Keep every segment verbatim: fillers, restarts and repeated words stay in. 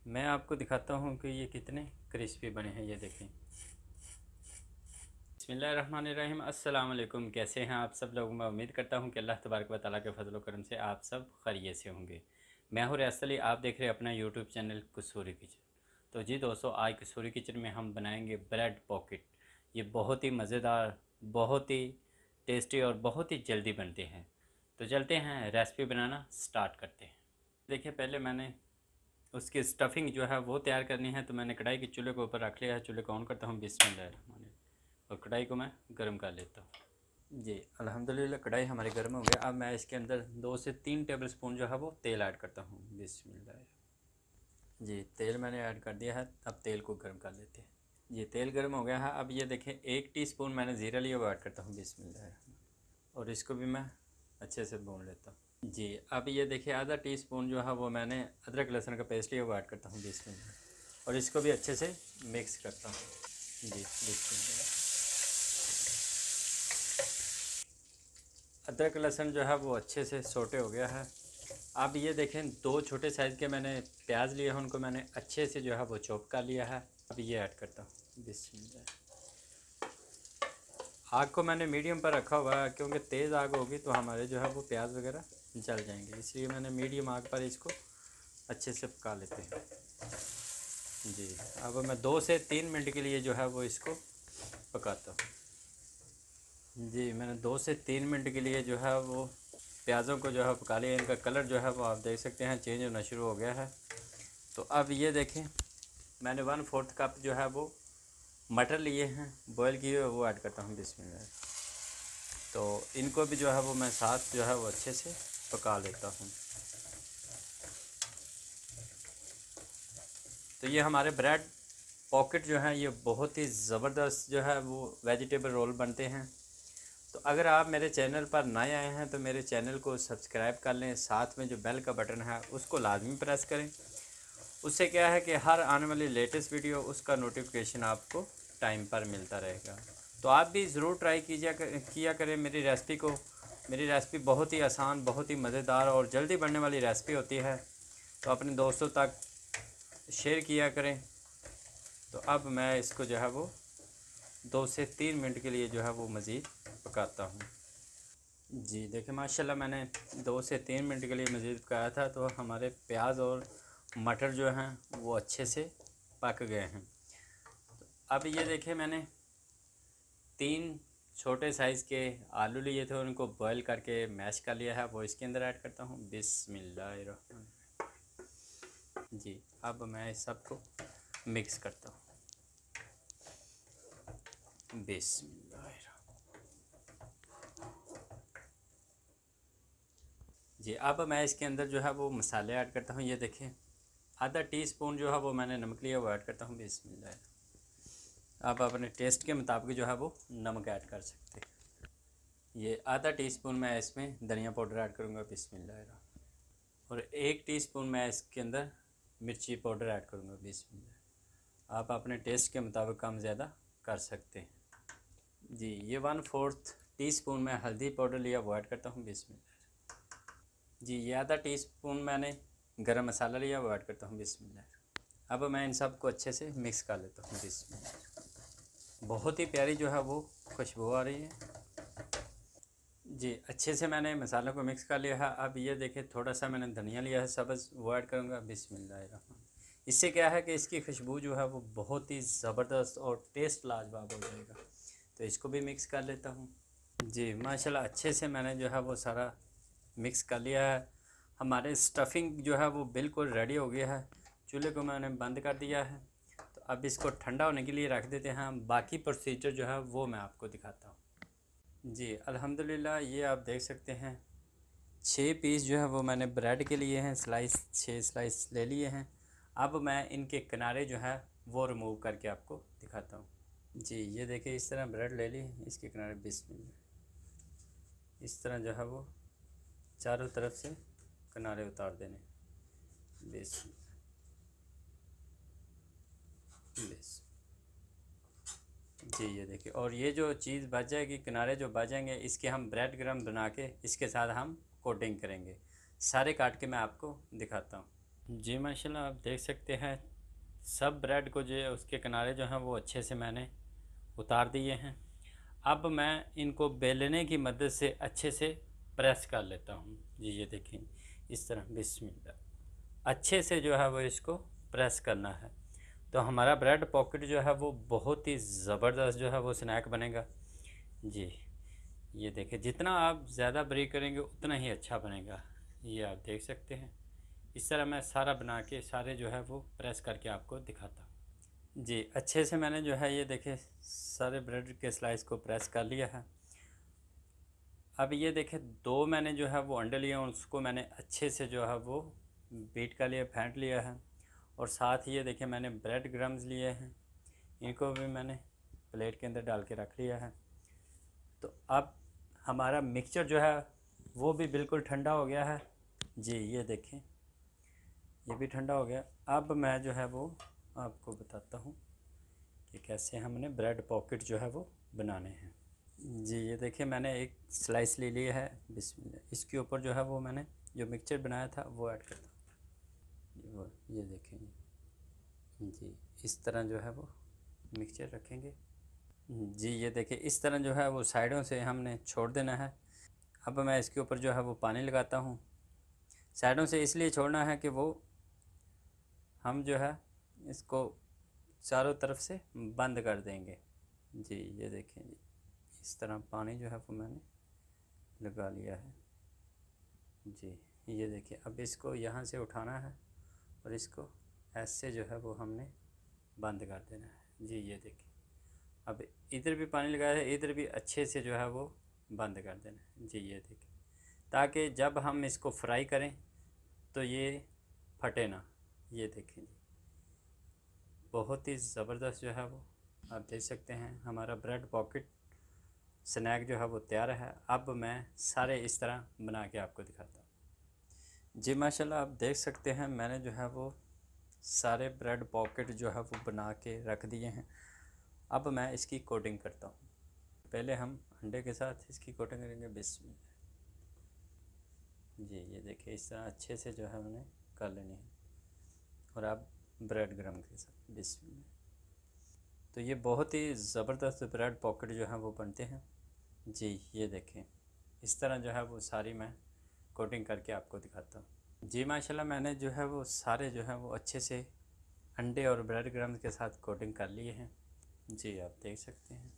मैं आपको दिखाता हूँ कि ये कितने क्रिस्पी बने हैं। ये देखें। बिस्मिल्लाहिर्रहमानिर्रहीम। अस्सलाम वालेकुम। कैसे हैं आप सब लोग? मैं उम्मीद करता हूँ कि अल्लाह तबारक व तआला के फजल व करम से आप सब खैरियत से होंगे। मैं हूँ रियासत अली, आप देख रहे हैं अपना यूट्यूब चैनल कसूरी किचन। तो जी दोस्तों, आज कसूरी किचन में हम बनाएंगे ब्रेड पॉकेट। ये बहुत ही मज़ेदार, बहुत ही टेस्टी और बहुत ही जल्दी बनते हैं। तो चलते हैं, रेसिपी बनाना स्टार्ट करते हैं। देखिए, पहले मैंने उसकी स्टफिंग जो है वो तैयार करनी है। तो मैंने कढ़ाई के चूल्हे के ऊपर रख लिया है। चूल्हे को ऑन करता हूँ, बिस्मिल्लाह, और कढ़ाई को मैं गर्म कर लेता हूँ। जी अल्हम्दुलिल्लाह, कढ़ाई हमारी गर्म हो गया। अब मैं इसके अंदर दो से तीन टेबल स्पून जो है वो तेल ऐड करता हूँ। बिस्मिल्लाह। जी, तेल मैंने ऐड कर दिया है। अब तेल को गर्म कर लेते हैं। ये तेल गर्म हो गया है। अब ये देखें, एक टीस्पून मैंने ज़ीरा लिया, वो ऐड करता हूँ। बिस्मिल्लाह। और इसको भी मैं अच्छे से भून लेता हूँ। जी, अब ये देखिए, आधा टीस्पून जो है वो मैंने अदरक लहसुन का पेस्ट लिया, वो ऐड करता हूँ। बिस्मिल्लाह। और इसको भी अच्छे से मिक्स करता हूँ। जी बिस्मिल्लाह। अदरक लहसुन जो है वो अच्छे से सोटे हो गया है। अब ये देखें, दो छोटे साइज़ के मैंने प्याज लिए हैं, उनको मैंने अच्छे से जो है वो चॉप कर लिया है। अब ये ऐड करता हूँ। बिस्मिल्लाह। आग को मैंने मीडियम पर रखा हुआ है, क्योंकि तेज़ आग होगी तो हमारे जो है वो प्याज वगैरह जल जाएंगे, इसलिए मैंने मीडियम आग पर इसको अच्छे से पका लेते हैं। जी, अब मैं दो से तीन मिनट के लिए जो है वो इसको पकाता हूँ। जी, मैंने दो से तीन मिनट के लिए जो है वो प्याज़ों को जो है पका लिया। इनका कलर जो है वो आप देख सकते हैं चेंज होना शुरू हो गया है। तो अब ये देखें, मैंने वन फोर्थ कप जो है वो मटर लिए हैं बॉयल किए हुए, वो ऐड करता हूँ। बिस्मिल्लाह। तो इनको भी जो है वो मैं साथ जो है वो अच्छे से पका लेता हूँ। तो ये हमारे ब्रेड पॉकेट जो हैं ये बहुत ही ज़बरदस्त जो है वो वेजिटेबल रोल बनते हैं। तो अगर आप मेरे चैनल पर नए आए हैं तो मेरे चैनल को सब्सक्राइब कर लें, साथ में जो बेल का बटन है उसको लाजमी प्रेस करें। उससे क्या है कि हर आने वाली लेटेस्ट वीडियो उसका नोटिफिकेशन आपको टाइम पर मिलता रहेगा। तो आप भी ज़रूर ट्राई कीजिए किया करें मेरी रेसिपी को। मेरी रेसिपी बहुत ही आसान, बहुत ही मज़ेदार और जल्दी बनने वाली रेसिपी होती है। तो अपने दोस्तों तक शेयर किया करें। तो अब मैं इसको जो है वो दो से तीन मिनट के लिए जो है वो मज़ीद पकाता हूँ। जी देखिए, माशाल्लाह मैंने दो से तीन मिनट के लिए मज़ीद पकाया था, तो हमारे प्याज और मटर जो हैं वो अच्छे से पक गए हैं। तो अब ये देखिए, मैंने तीन छोटे साइज़ के आलू लिए थे, उनको बॉईल करके मैश कर लिया है, वो इसके अंदर ऐड करता हूँ। बिस्मिल्लाहिर्रहमान। जी, अब मैं इस सबको मिक्स करता हूँ। बिस्मिल्लाह। जी, अब मैं इसके अंदर जो है वो मसाले ऐड करता हूँ। ये देखें, आधा टीस्पून जो है वो मैंने नमक लिया, वो ऐड करता हूँ। बिस्मिल्लाह। आप अपने टेस्ट के मुताबिक जो है वो नमक ऐड कर सकते हैं। ये आधा टीस्पून मैं इसमें धनिया पाउडर ऐड करूँगा। बिस्मिल्लाह। और एक टीस्पून मैं इसके अंदर मिर्ची पाउडर ऐड करूँगा। बिस्मिल्लाह। आप अपने टेस्ट के मुताबिक कम ज़्यादा कर सकते हैं। जी, ये वन फोर्थ टी स्पून मैं हल्दी पाउडर लिया, वो ऐड करता हूँ। बिस्मिल्लाह। जी, ये आधा टीस्पून मैंने गरम मसाला लिया, वो ऐड करता हूँ। बिस्मिल्लाह। अब मैं इन सब को अच्छे से मिक्स कर लेता हूँ। बिस्मिल्लाह। बहुत ही प्यारी जो है वो खुशबू आ रही है। जी, अच्छे से मैंने मसालों को मिक्स कर लिया है। अब ये देखें, थोड़ा सा मैंने धनिया लिया है सब्ज़, वो ऐड करूँगा। बिस्मिल्लाह। इससे क्या है कि इसकी खुशबू जो है वो बहुत ही ज़बरदस्त और टेस्ट लाजवाब हो जाएगा। तो इसको भी मिक्स कर लेता हूँ। जी माशाल्लाह, अच्छे से मैंने जो है वो सारा मिक्स कर लिया है। हमारे स्टफिंग जो है वो बिल्कुल रेडी हो गया है। चूल्हे को मैंने बंद कर दिया है। तो अब इसको ठंडा होने के लिए रख देते हैं। बाकी प्रोसीजर जो है वो मैं आपको दिखाता हूँ। जी अल्हम्दुलिल्लाह, ये आप देख सकते हैं छः पीस जो है वो मैंने ब्रेड के लिए हैं, स्लाइस छः स्लाइस ले लिए हैं। अब मैं इनके किनारे जो है वो रिमूव करके आपको दिखाता हूँ। जी, ये देखिए, इस तरह ब्रेड ले ली, इसके किनारे बिस्मिल्लाह इस तरह जो है वो चारों तरफ से किनारे उतार देने। बेस बेस जी, ये देखिए, और ये जो चीज़ बच जाएगी, किनारे जो बच जाएंगे, इसके हम ब्रेड क्रम्ब बना के इसके साथ हम कोटिंग करेंगे। सारे काट के मैं आपको दिखाता हूँ। जी माशाल्लाह, आप देख सकते हैं सब ब्रेड को जो है उसके किनारे जो हैं वो अच्छे से मैंने उतार दिए हैं। अब मैं इनको बेलने की मदद से अच्छे से प्रेस कर लेता हूँ। जी ये देखें, इस तरह बिस्मिल्लाह अच्छे से जो है वो इसको प्रेस करना है। तो हमारा ब्रेड पॉकेट जो है वो बहुत ही ज़बरदस्त जो है वो स्नैक बनेगा। जी ये देखिए, जितना आप ज़्यादा ब्रेक करेंगे उतना ही अच्छा बनेगा। ये आप देख सकते हैं, इस तरह मैं सारा बना के सारे जो है वो प्रेस करके आपको दिखाता हूँ। जी अच्छे से मैंने जो है ये देखे सारे ब्रेड के स्लाइस को प्रेस कर लिया है। अब ये देखे दो मैंने जो है वो अंडे लिए हैं, उसको मैंने अच्छे से जो है वो बीट कर लिया, फेंट लिया है। और साथ ही ये देखे मैंने ब्रेड क्रम्स लिए हैं, इनको भी मैंने प्लेट के अंदर डाल के रख लिया है। तो अब हमारा मिक्सचर जो है वो भी बिल्कुल ठंडा हो गया है। जी ये देखें, ये भी ठंडा हो गया। अब मैं जो है वो आपको बताता हूँ कि कैसे हमने ब्रेड पॉकेट जो है वो बनाने हैं। जी ये देखिए, मैंने एक स्लाइस ले लिया है, बिस्मिल्लाह। इसके ऊपर जो है वो मैंने जो मिक्सचर बनाया था वो ऐड करता हूँ। वो ये देखें जी, इस तरह जो है वो मिक्सचर रखेंगे। जी ये देखिए, इस तरह जो है वो साइडों से हमने छोड़ देना है। अब मैं इसके ऊपर जो है वो पानी लगाता हूँ। साइडों से इसलिए छोड़ना है कि वो हम जो है इसको चारों तरफ से बंद कर देंगे। जी ये देखें जी, इस तरह पानी जो है वो मैंने लगा लिया है। जी ये देखिए, अब इसको यहाँ से उठाना है और इसको ऐसे जो है वो हमने बंद कर देना है। जी ये देखिए, अब इधर भी पानी लगाया है, इधर भी अच्छे से जो है वो बंद कर देना है। जी ये देखिए, ताकि जब हम इसको फ्राई करें तो ये फटे ना। ये देखें जी, बहुत ही ज़बरदस्त जो है वो आप देख सकते हैं हमारा ब्रेड पॉकेट स्नैक जो है वो तैयार है। अब मैं सारे इस तरह बना के आपको दिखाता हूँ। जी माशाल्लाह, आप देख सकते हैं मैंने जो है वो सारे ब्रेड पॉकेट जो है वो बना के रख दिए हैं। अब मैं इसकी कोटिंग करता हूँ। पहले हम अंडे के साथ इसकी कोटिंग करेंगे, बिस्मिल्लाह। जी ये देखिए, इस तरह अच्छे से जो है मैंने कर लेनी है। और अब ब्रेड क्रम्ब के साथ, बिस्मिल्लाह। तो ये बहुत ही ज़बरदस्त ब्रेड पॉकेट जो है वो बनते हैं। जी ये देखें, इस तरह जो है वो सारी मैं कोटिंग करके आपको दिखाता हूँ। जी माशाल्लाह, मैंने जो है वो सारे जो है वो अच्छे से अंडे और ब्रेड क्रम्ब के साथ कोटिंग कर लिए हैं। जी आप देख सकते हैं।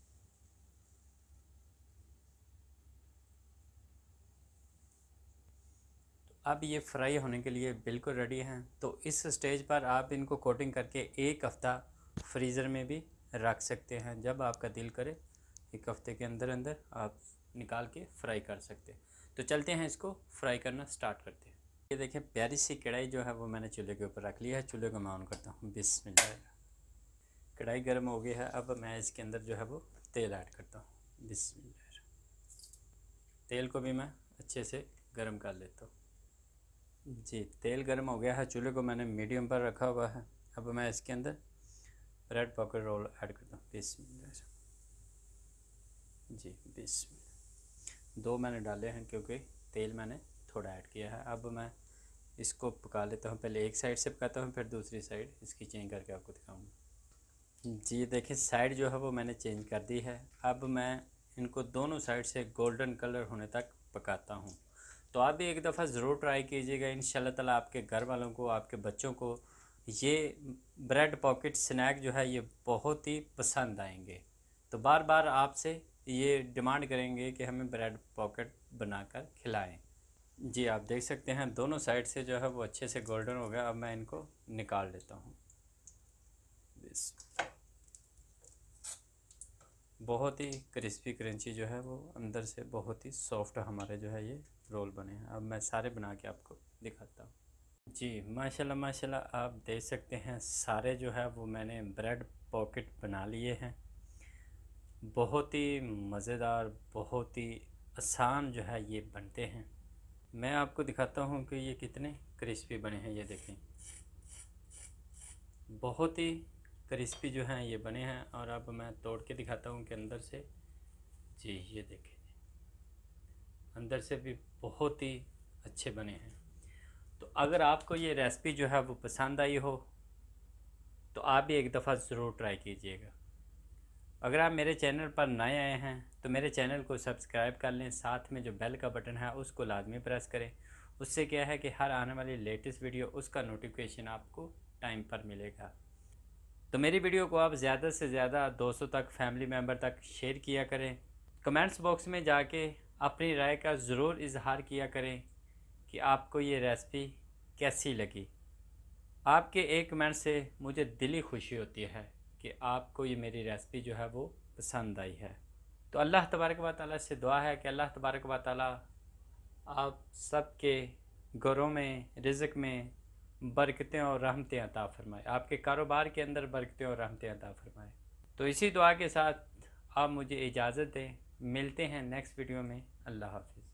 तो अब ये फ्राई होने के लिए बिल्कुल रेडी हैं। तो इस स्टेज पर आप इनको कोटिंग करके एक हफ़्ता फ्रीज़र में भी रख सकते हैं। जब आपका दिल करे एक हफ़्ते के अंदर अंदर आप निकाल के फ्राई कर सकते हैं। तो चलते हैं, इसको फ्राई करना स्टार्ट करते हैं। ये देखिए, प्यारी सी कढ़ाई जो है वो मैंने चूल्हे के ऊपर रख लिया है। चूल्हे को मैं ऑन करता हूँ, बिस्मिल्लाह। कढ़ाई गर्म हो गई है। अब मैं इसके अंदर जो है वो तेल ऐड करता हूँ, बिस्मिल्लाह। तेल को भी मैं अच्छे से गर्म कर लेता हूँ। जी तेल गर्म हो गया है, चूल्हे को मैंने मीडियम पर रखा हुआ है। अब मैं इसके अंदर ब्रेड पॉकेट रोल ऐड करता हूँ, बिस्मिल्लाह। जी बिस्मिल्लाह। दो मैंने डाले हैं क्योंकि तेल मैंने थोड़ा ऐड किया है। अब मैं इसको पका लेता हूँ। पहले एक साइड से पकाता हूँ, फिर दूसरी साइड इसकी चेंज करके आपको दिखाऊंगा। जी देखिए, साइड जो है वो मैंने चेंज कर दी है। अब मैं इनको दोनों साइड से गोल्डन कलर होने तक पकाता हूँ। तो आप भी एक दफ़ा ज़रूर ट्राई कीजिएगा। इंशाल्लाह ताला आपके घर वालों को, आपके बच्चों को ये ब्रेड पॉकेट स्नैक जो है ये बहुत ही पसंद आएंगे। तो बार बार आपसे ये डिमांड करेंगे कि हमें ब्रेड पॉकेट बनाकर खिलाएं। जी आप देख सकते हैं दोनों साइड से जो है वो अच्छे से गोल्डन हो गया। अब मैं इनको निकाल लेता हूँ। बहुत ही क्रिस्पी क्रंची जो है वो अंदर से बहुत ही सॉफ्ट हमारे जो है ये रोल बने हैं। अब मैं सारे बना के आपको दिखाता हूँ। जी माशाल्लाह माशाल्लाह, आप देख सकते हैं सारे जो है वो मैंने ब्रेड पॉकेट बना लिए हैं। बहुत ही मज़ेदार, बहुत ही आसान जो है ये बनते हैं। मैं आपको दिखाता हूँ कि ये कितने क्रिस्पी बने हैं। ये देखें, बहुत ही क्रिस्पी जो हैं ये बने हैं। और अब मैं तोड़ के दिखाता हूँ कि अंदर से, जी ये देखें, अंदर से भी बहुत ही अच्छे बने हैं। तो अगर आपको ये रेसिपी जो है वो पसंद आई हो तो आप भी एक दफ़ा ज़रूर ट्राई कीजिएगा। अगर आप मेरे चैनल पर नए आए हैं तो मेरे चैनल को सब्सक्राइब कर लें, साथ में जो बेल का बटन है उसको लाजमी प्रेस करें। उससे क्या है कि हर आने वाली लेटेस्ट वीडियो उसका नोटिफिकेशन आपको टाइम पर मिलेगा। तो मेरी वीडियो को आप ज़्यादा से ज़्यादा दोस्तों तक, फैमिली मेम्बर तक शेयर किया करें। कमेंट्स बॉक्स में जाके अपनी राय का ज़रूर इजहार किया करें कि आपको ये रेसिपी कैसी लगी। आपके एक कमेंट से मुझे दिली खुशी होती है कि आपको ये मेरी रेसिपी जो है वो पसंद आई है। तो अल्लाह तबारक व तआला से दुआ है कि अल्लाह तबारक व तआला आप सबके घरों में, रिज़्क़ में बरकतें और रहमतें अता फ़रमाए, आपके कारोबार के अंदर बरकतें और रहमतें अता फ़रमाए। तो इसी दुआ के साथ आप मुझे इजाज़त दें। मिलते हैं नेक्स्ट वीडियो में। अल्लाह हाफ़िज़।